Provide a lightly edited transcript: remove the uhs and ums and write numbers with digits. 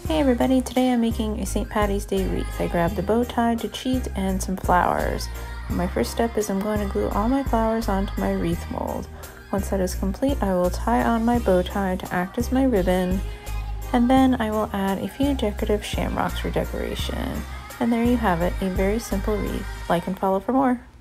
Hey everybody, today I'm making a St. Patty's Day wreath. I grabbed a bow tie to cheat and some flowers. And my first step is I'm going to glue all my flowers onto my wreath mold. Once that is complete, I will tie on my bow tie to act as my ribbon, and then I will add a few decorative shamrocks for decoration. And there you have it, a very simple wreath. Like and follow for more.